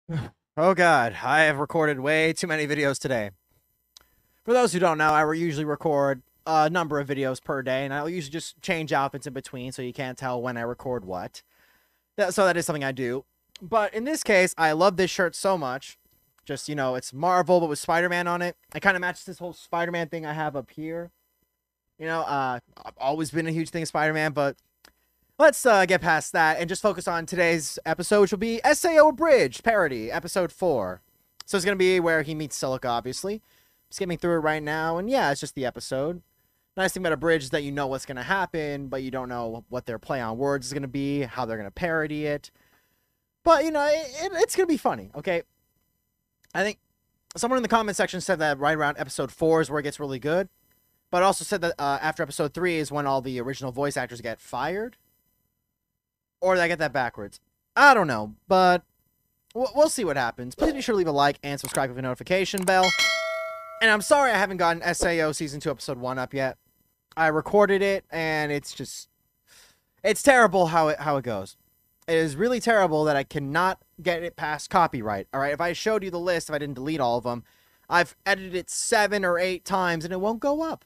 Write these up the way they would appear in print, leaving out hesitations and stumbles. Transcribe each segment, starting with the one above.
Oh god, I have recorded way too many videos today. For those who don't know, I usually record a number of videos per day, and I'll usually just change outfits in between so you can't tell when I record what. So that is something I do. But in this case, I love this shirt so much. Just, you know, it's Marvel, but with Spider-Man on it. It kind of matches this whole Spider-Man thing I have up here. You know, I've always been a huge thing of Spider-Man, but let's get past that and just focus on today's episode, which will be SAO Abridged parody, episode 4. So it's going to be where he meets Silica, obviously. Skimming through it right now, and yeah, it's just the episode. Nice thing about Abridged is that you know what's going to happen, but you don't know what their play on words is going to be, how they're going to parody it. But, you know, it's going to be funny, okay? I think someone in the comment section said that right around episode 4 is where it gets really good. But also said that after episode 3 is when all the original voice actors get fired. Or did I get that backwards? I don't know, but we'll see what happens. Please be sure to leave a like and subscribe with a notification bell. And I'm sorry I haven't gotten SAO Season 2 Episode 1 up yet. I recorded it, and it's just... It's terrible how it goes. It is really terrible that I cannot get it past copyright. Alright, if I showed you the list, if I didn't delete all of them, I've edited it 7 or 8 times, and it won't go up.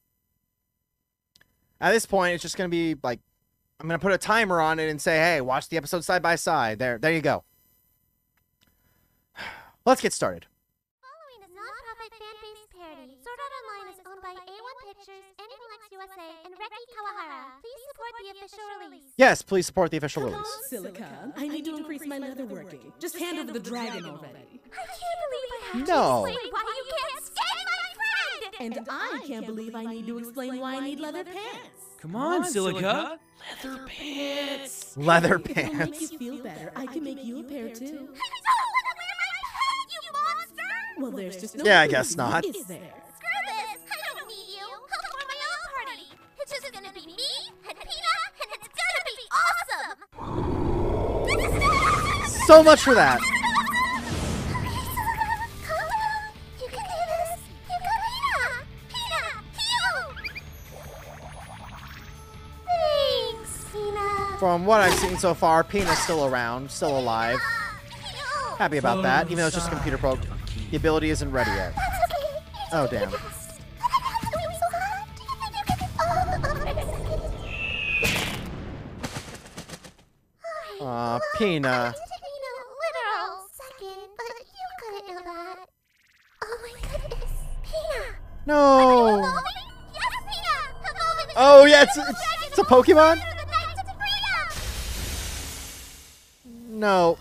At this point, it's just going to be, like... I'm going to put a timer on it and say, hey, watch the episode side by side. There you go. Let's get started. Following is non-profit fan-based parody. Sword Art Online is owned by A1 Pictures, Aniplex USA, and Reki Kawahara. Please support the official release. Yes, please support the official Come release. on, Silica. I need to increase my leather working. Just hand over the dragon already. I can't believe I have No. to explain why you can't stand my friend! And I can't believe I need to explain why I need leather pants. Come on, Silica. Leather pants. Leather If it'll make pants. you feel better, I can make you a pair too. I don't want to wear my pants, you monster! Well, there's just no Yeah, I proof, guess not. Is there? Screw this! I don't need you! I'll throw my own party! It's just gonna be me and Pina, and it's gonna be awesome! So much for that. Okay, Silica, calm down. You can do this. You got Pina! Pina, heal! Thanks, Pina. From what I've seen so far, Pina's still around, still alive. Heal! Happy about that, even though it's just a computer probe. The ability isn't ready yet. That's okay. Oh, damn. But I'm doing so hot. Do you think you can be Aw, Pina. I didn't mean a literal second, but you couldn't know that. Oh my goodness. Pina! No. Evolving? Yes, Pina! Evolving into Oh, the yeah, beautiful it's a Pokemon? dragon of the night to freedom! No.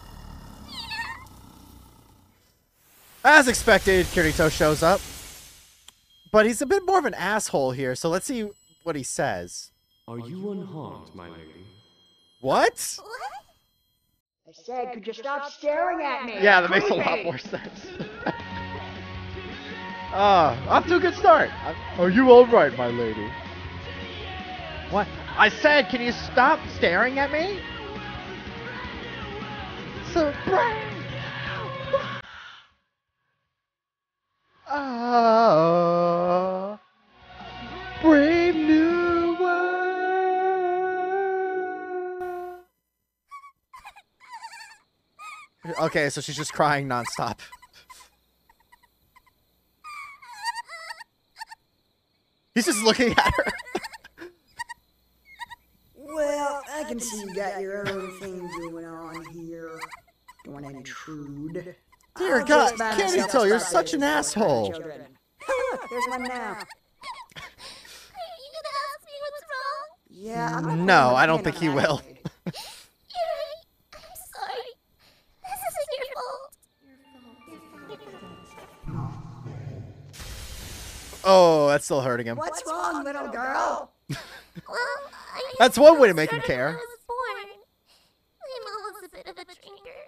As expected, Kirito shows up. But he's a bit more of an asshole here, so let's see what he says. Are you unharmed, my lady? What? What? I said, could you stop staring at me? Yeah, that makes a lot more sense. Off to a good start. Are you alright, my lady? What? I said, can you stop staring at me? So brave. Ah, brave new world. Okay, so she's just crying nonstop. He's just looking at her. Well, I can see you got your own thing going on here. Don't want to intrude. Dear I'll God, just buy can't you myself tell? a You're stop such an later for asshole. children. Look, there's one now. Are you gonna ask me what's wrong? Yeah, I'm gonna No, put my I don't hand think on he that will. lady. You're right. I'm sorry. This isn't your fault. Oh, that's still hurting him. What's wrong, little girl? Well, I That's one way to make him started care. when I was born. My mom was a bit of a drinker.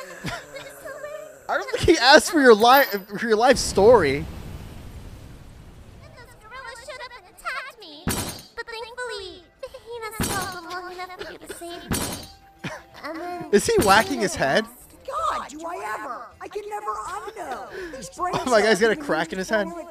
I don't think he asked for your life story. And those gorillas showed up and attacked me. But thankfully, Hina stopped them long enough for you to save me. And then Is he whacking his head? God, do I ever? I can never unknow. These brain Oh my God, he's got a cells crack in his head. are like perfect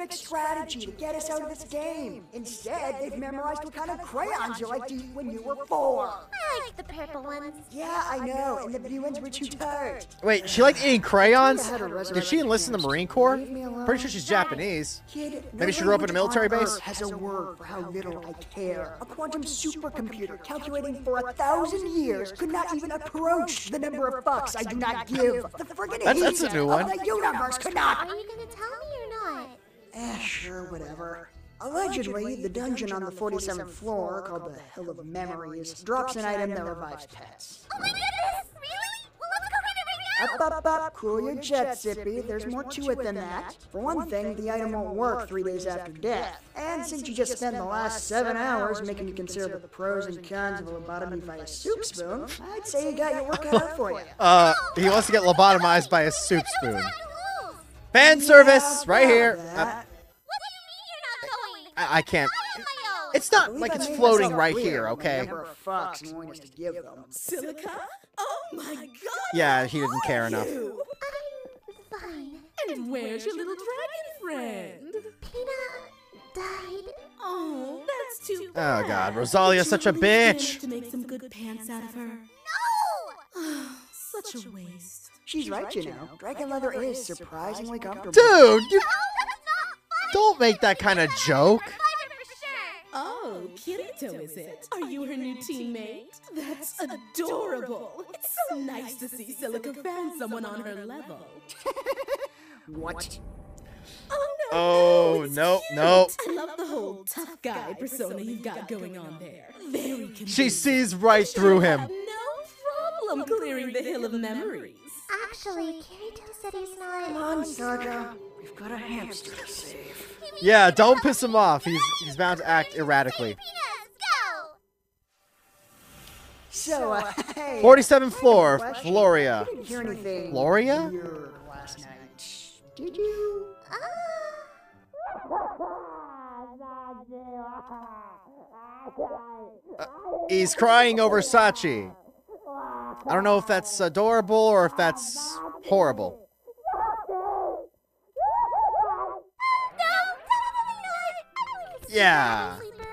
perfect strategy to get us out of this game. Instead, they've memorized what kind of crayons you liked to eat when you were 4. I like the purple ones. Yeah, I know, and the blue ones were too tart. Wait, she liked eating crayons? I had a resurrection Did she enlist in the Marine Corps? Leave me alone. Pretty sure she's Japanese. Kid, Maybe she grew up in a military base? Has a word for how little I care. A quantum supercomputer calculating for 1,000 years could not even approach the number of fucks I do not give. The friggin' That's a new one. of the universe could not. Are you gonna tell me or not? Sure, whatever. Allegedly, the dungeon on the 47th floor, called the Hill of Memories, drops an item that revives pets. Oh my goodness! Really? Well, let's go get it right now! Up, cool your jets, Zippy. There's more to it than that. For one thing, the item won't work 3 days after death. And since you just spent the last 7 hours making me consider the pros and cons of a lobotomy via soup spoon, I'd say you got your work cut out for you. He wants to get lobotomized by a soup spoon. Fan service, right here. What do you mean you're not going? I can't. On my own. It's not like it's floating right here, okay? Number of fucks and willingness to give them. Silica? Oh my god! Yeah, he didn't care enough. You. I'm fine. And where's your little dragon friend? Peanut died. Oh, that's too Oh bad. god, Rosalia's such a Did you really manage bitch. to make some good pants out of her? No! Such a waste. She's right, you know. Dragon leather is surprisingly comfortable. Dude, you That's not don't make that kind of joke. fun for sure. Oh, Kirito, is it? Are you her new teammate? That's adorable. It's so nice to see Silica found someone on her level. What? Oh, Oh, no, it's no. cute. I love the whole tough guy persona you've got going on there. Very convincing. She sees right through him. No problem clearing the hill of memories. Actually, Kirito said he's not. Come on, Saga. We've got a hamster to save. Yeah, don't piss him off. He's bound to act erratically. Peanuts, go! So, hey. 47th floor, question. Floria. I didn't hear anything Floria? weird last night. Did you? He's crying over Sachi. I don't know if that's adorable or if that's horrible. Yeah.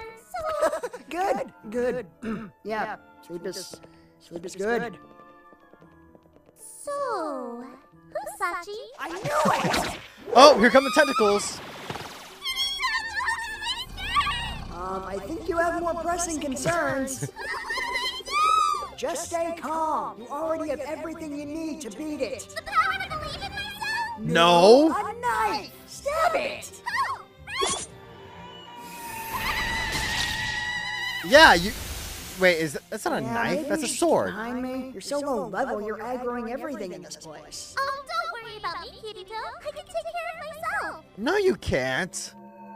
Good. Yeah, sleep is good. So, who's Sachi? I knew it! Oh, here come the tentacles. I think you have more pressing concerns. Just stay calm. You already have everything you need to beat it. The power to believe in myself? No. A knife! Stab it! Yeah, you. Wait, that's not a Yeah, knife. maybe That's a she's sword. Behind me. You're so low level, you're aggroing everything in this place. Oh, don't worry about me, Kirito. I can take care of myself. No, you can't.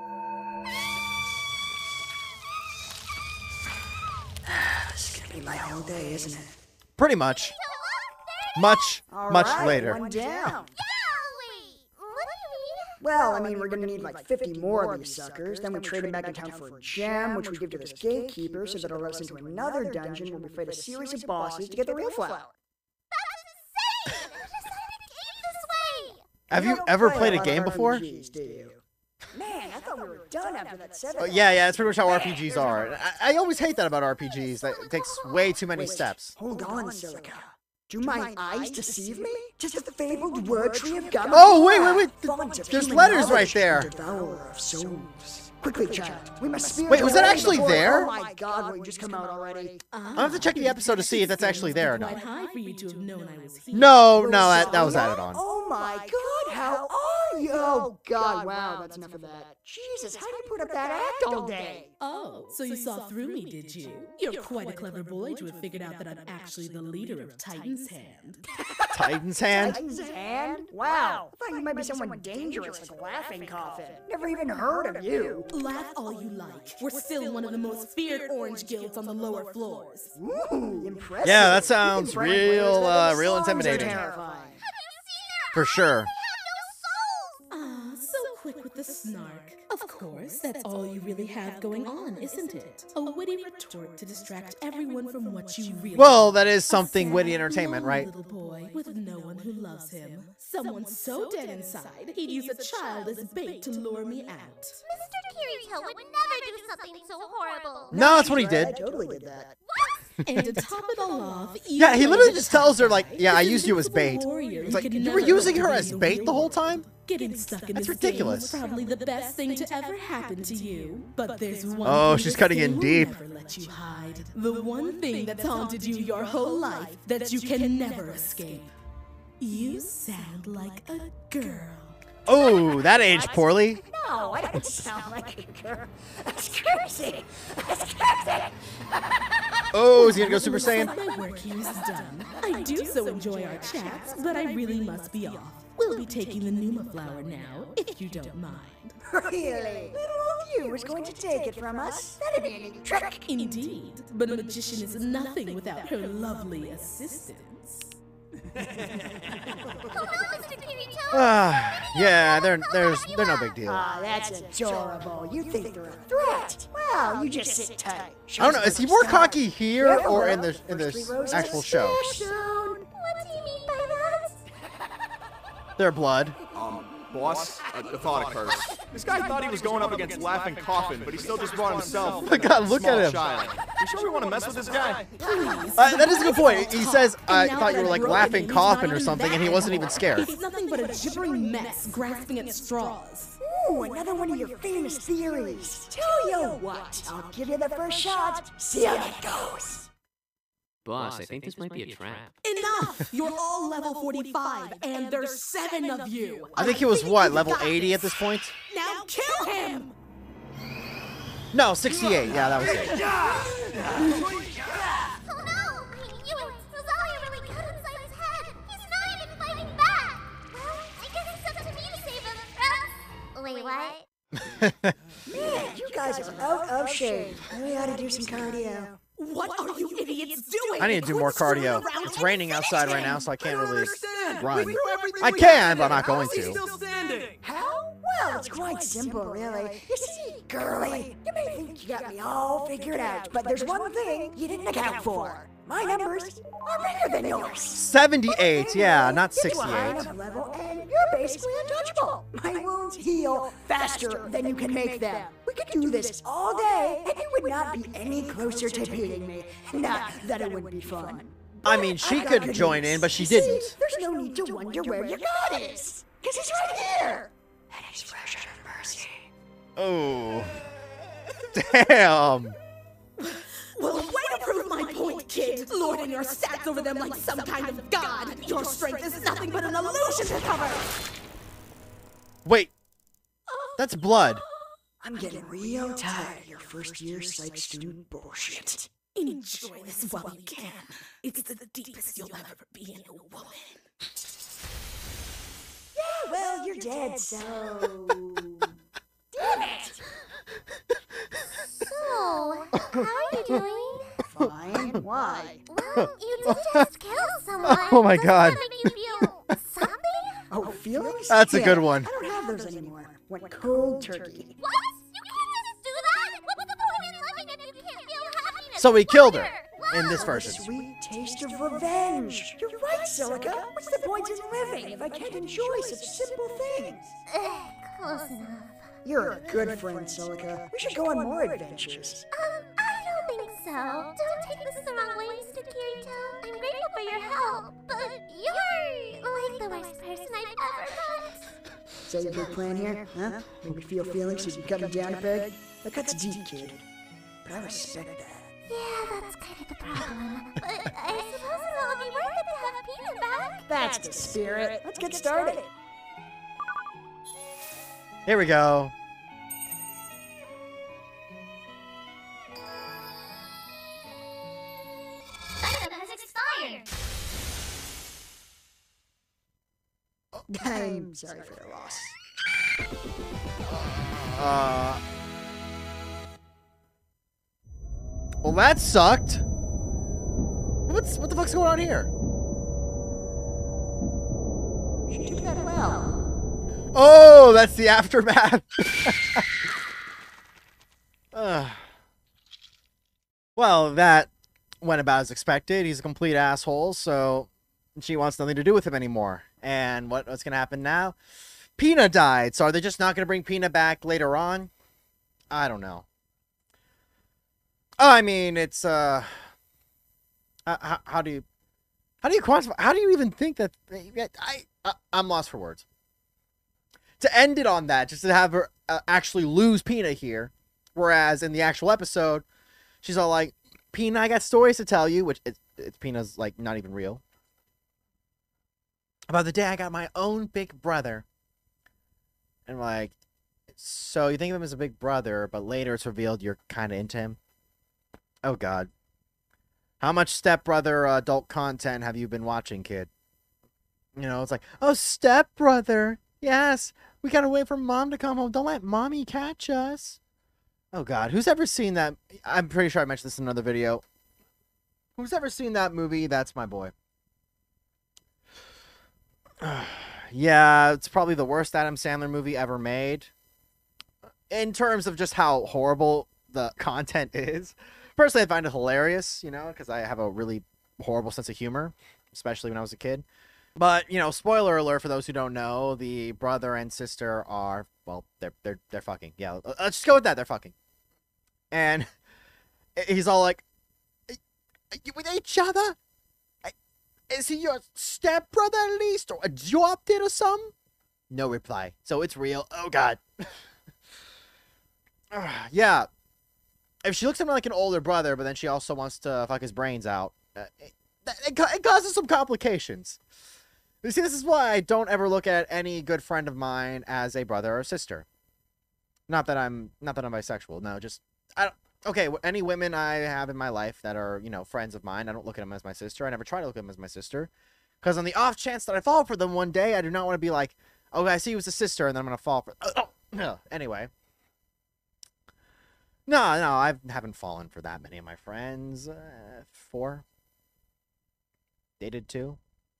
This is gonna be my whole day, isn't it? Pretty much. Much later. One down. Yeah, wait. What do you mean? Well, I mean, we're gonna need like 50 more of these suckers. Then we trade them back in town for a gem, which we give to this gatekeeper so that it'll let us into another dungeon where we fight a series of bosses to get the real flower. That's insane! Who designed a game this way? Have you don't ever play played a lot of game before? RPGs, do you? Man, I thought we were done after that 7. Oh, yeah, that's pretty much how RPGs are. I always hate that about RPGs. That it takes way too many steps. Hold on, Silica. Do my eyes deceive me? Just the fabled word tree of God. Oh, wait. Font of There's human letters right knowledge, there. Devourer of souls. Quickly, child. We must spear Wait, was that away actually before- there? Oh my God! Will you just come out already? I'll have to check the episode to see if that's actually there or Quite not. high for you to have known I was here. No, that was added on. Oh my God! How are you? Oh God! Wow, that's enough of that. Jesus, how do you put up that act all day? Oh, so you saw through me, did you? You're quite a clever boy to have figured out that I'm actually the leader of Titan's Hand. Titan's hand. Titan's hand? Wow! I thought you might be someone dangerous like Laughing Coffin. Never even heard of you. Laugh all you like. We're still one of the most feared orange guilds on the lower floors. Ooh, impressive. Yeah, that You can sounds brand real, players that real songs are intimidating. terrifying. For sure. Ah, so quick with with a snark. Of course, that's all you really have going on, isn't it? A witty retort to distract everyone from what you really Well, that is A something sad, witty entertainment, lonely right? little boy with no one who loves him. Someone so dead inside, he'd use a child as bait to lure me out. Mr. Kirito would never do something so horrible. No, that's what he I did. totally did that. And to top it all off, Yeah, he literally just tells her, like, yeah, I used you as bait. It's It's like, you were using her as bait the whole time? Getting stuck in That's this ridiculous. game was probably the best thing to ever happen to you. But there's one Oh, thing she's this cutting in game will deep. Never let you hide. The one thing that's haunted you your whole life that you can never escape. You sound like a girl. Oh, that aged poorly. No, I don't sound like a girl. That's crazy. That's crazy. Oh, is he gonna go Super Saiyan? My work here is done. I do so enjoy our chats, but I really must be off. We'll be taking the Numa flower now, if you don't mind. Really? Little old you was going to take it from us? That'd be a neat trick. Indeed, but a magician is nothing without her lovely assistants. Oh no, Mr. Kirito! Yeah, they're no big deal. Ah, that's adorable. You think they're a threat? Well, you just sit tight. I don't know. Is he more cocky here or in the actual show? Soon. What do you mean by that? Their blood. Boss, a thought occurs. This guy thought he was going up against Laughing Coffin, but he still just brought himself. Oh my God, look at him. Child. You sure we want to mess with this guy? That is a good point. He says, I thought you were like Laughing Coffin or something, and he wasn't even scared. He's nothing but a gibbering mess grasping at straws. Ooh, another one of your famous theories. Tell you what, I'll give you the first shot. See how that goes. Boss, I think this might be a trap. Enough! You're all level 45, and there's 7 of you. I think he was, what, level 80 at this point? Now kill him! No, 68. Yeah, that was it. Oh no! I knew it! Rosalia really got inside his head! He's not even fighting back! Well, I guess it's up to me to save him. Wait, what? Man, you guys are out of shape. Maybe I ought to do some cardio. What are you idiots doing? I need to do more Quit cardio. screwing around It's and raining outside finish right now, him. so I can't really run. We threw everything I we can, had but I'm at not it. going How's he to. still standing? How? Well, it's quite simple, really. You see, girlie, you may think you got me all figured out, but there's one thing you didn't account for. My numbers are bigger than yours. 78, yeah, not Get to a high 68. enough level, and you're basically untouchable. My wounds heal faster than you can make them. We could do this all day, and you would not be any closer to beating me. Not that it wouldn't be fun. I mean, she I've got could good join news. in, but she You see, didn't. There's no need to wonder where your God is, because he's right here. And he's fresh out of mercy. Oh. Damn. Well, way to prove my point, kid! Lording your stats over them like some kind of god! Your strength is nothing but an illusion to cover! Wait. That's blood. I'm getting real tired of your first year psych student bullshit. Enjoy this while you can. It's the deepest you'll ever be in a woman. Yeah, well, you're dead, so... Damn it! So, how are you doing? Fine, why? Well, you did just kill someone. Oh my Doesn't God. that make you feel something? Oh, feelings? That's a Yeah, good one. I don't have those anymore. Went cold turkey. What? You can't just do that? What's the point in living if you can't feel happiness? So he killed her Wonder? in this A version. sweet taste of revenge. You're right, Silica. What's the point in living if I can't enjoy such simple things? Close enough. You're a good friend, Silica. We should go on more adventures. I don't think so. Don't take this the wrong way, Mr. Kirito. I'm grateful for your help, but you're like the worst person I've ever met. Is that your big plan here? Huh? Make me feel feelings so you can cut me down a peg? That cuts deep, kid. But I respect that. Yeah, that's kind of the problem. But I suppose it'll be worth it to have Peter back. That's the spirit. Let's get started. Here we go. Item has expired. I'm sorry for your loss. Well, that sucked. What the fuck's going on here? She did that well. Oh, that's the aftermath. Well, that went about as expected. He's a complete asshole, so she wants nothing to do with him anymore. And what's going to happen now? Pina died, so are they just not going to bring Pina back later on? I don't know. I mean, it's, how do you quantify, how do you even think that, I'm lost for words. To end it on that, just to have her actually lose Pina here, whereas in the actual episode, she's all like, Pina, I got stories to tell you, which it's Pina's, like, not even real. About the day I got my own big brother. And like, so you think of him as a big brother, but later it's revealed you're kind of into him? Oh, God. How much stepbrother adult content have you been watching, kid? You know, it's like, oh, stepbrother. Yes, we gotta wait for mom to come home. Don't let mommy catch us. Oh, God. Who's ever seen that? I'm pretty sure I mentioned this in another video. Who's ever seen that movie? That's My Boy. Yeah, it's probably the worst Adam Sandler movie ever made. In terms of just how horrible the content is. Personally, I find it hilarious, you know, because I have a really horrible sense of humor, especially when I was a kid. But, you know, spoiler alert for those who don't know, the brother and sister are, well, they're fucking. Yeah, let's just go with that. They're fucking. And he's all like, you with each other? Is he your stepbrother at least? Or adopted or something? No reply. So it's real. Oh, God. Yeah. If she looks at him like an older brother, but then she also wants to fuck his brains out, it causes some complications. You see, this is why I don't ever look at any good friend of mine as a brother or sister. Not that I'm bisexual. No, just okay, any women I have in my life that are, you know, friends of mine, I don't look at them as my sister. I never try to look at them as my sister. Because on the off chance that I fall for them one day, I do not want to be like, oh, I see you as a sister, and then I'm going to fall for... Anyway. No, I haven't fallen for that many of my friends. 4. Dated 2.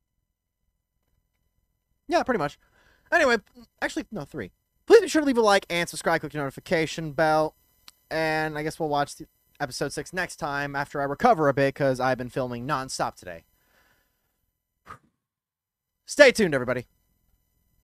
Yeah, pretty much. Anyway, actually, no, 3. Please be sure to leave a like and subscribe, click the notification bell. And I guess we'll watch episode 6 next time after I recover a bit, because I've been filming non-stop today. Stay tuned, everybody.